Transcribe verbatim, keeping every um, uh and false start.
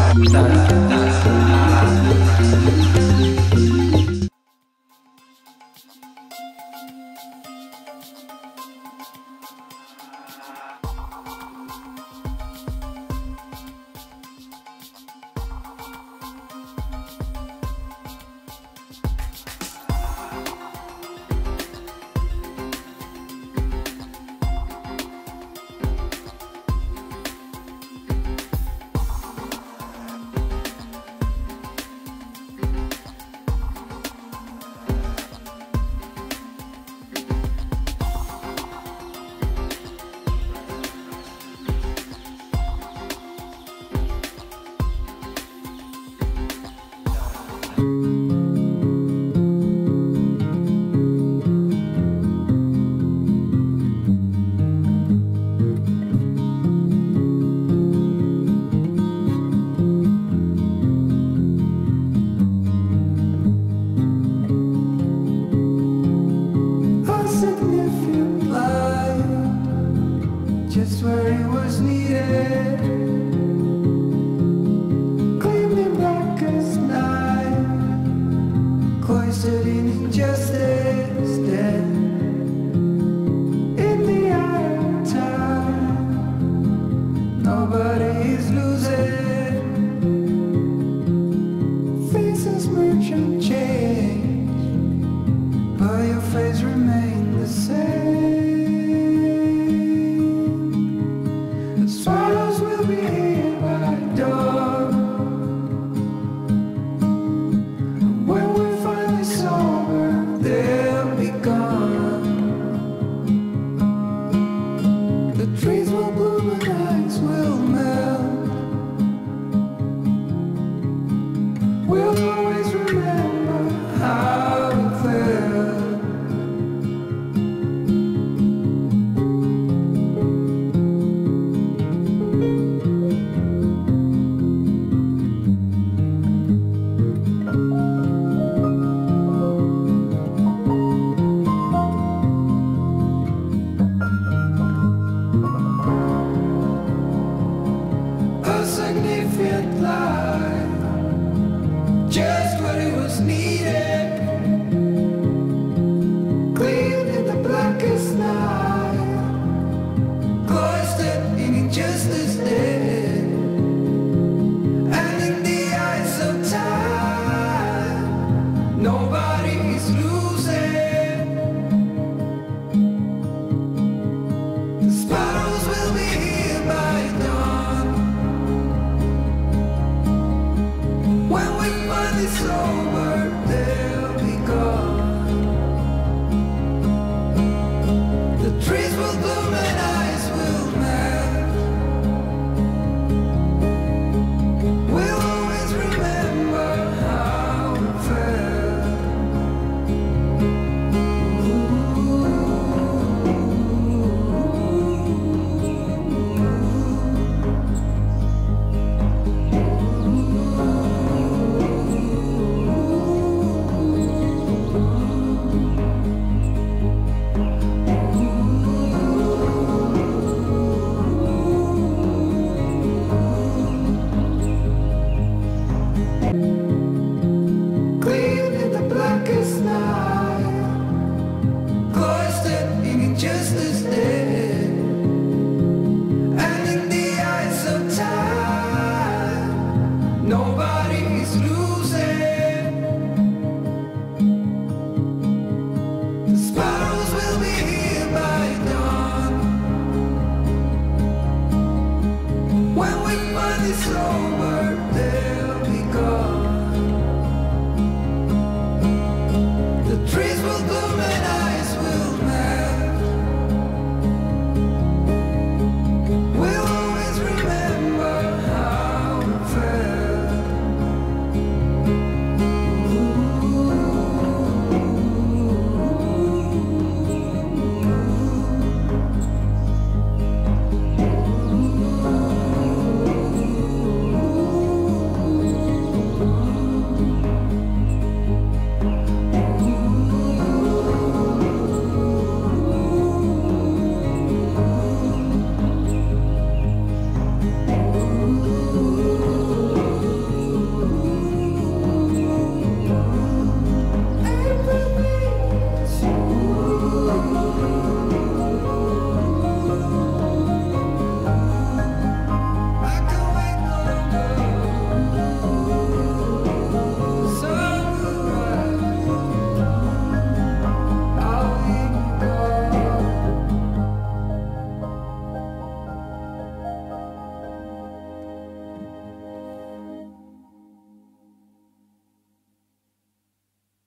Just where it was needed, gleaming black as night, cloistered in injustice, dead in the eye of time. Nobody is losing, faces merge and change, but your face remains the same. Swallows will be here by dawn, and when we're finally sober, they'll be gone. The trees will bloom and ice will melt. We'll always remember how it felt. Significant life, just what it was needed, clean in the blackest night, cloistered in injustice dead, and in the eyes of time, nobody is losing. The sparrows will be here by dawn. When we finally sober, they'll be gone. The trees will bloom and ice will melt. We'll always remember how it felt. Clean in the blackest night, cloistered in injustice dead, and in the eyes of time, nobody is losing. The sparrows will be here by dawn. When we finally sober,